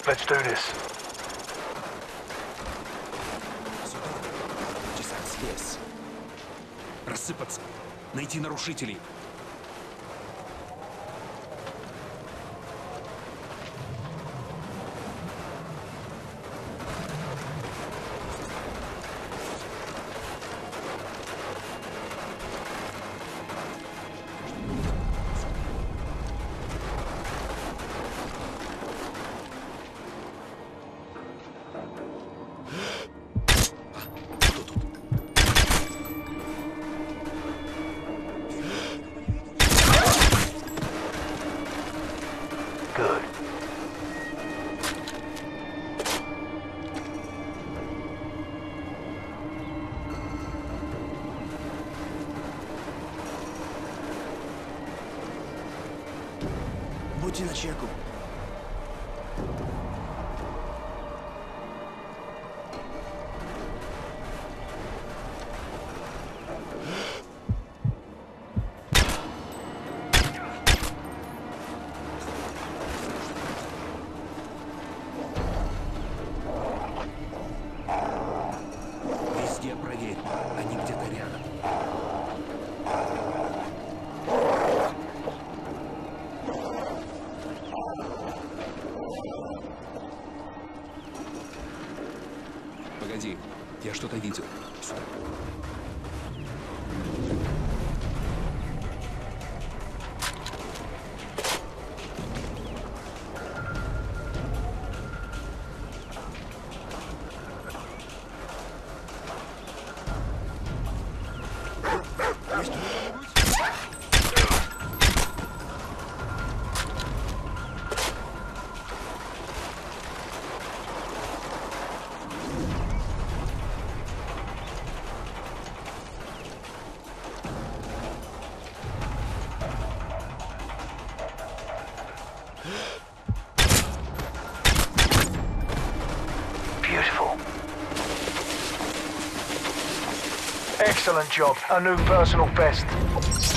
Let's do this. Сюда. Чесать лес. Рассыпаться. Найти нарушителей. Good. Будьте начеку. Везде проверь. Они где-то рядом. Погоди, я что-то видел. Сюда. Есть кто-нибудь? Beautiful. Excellent job. A new personal best.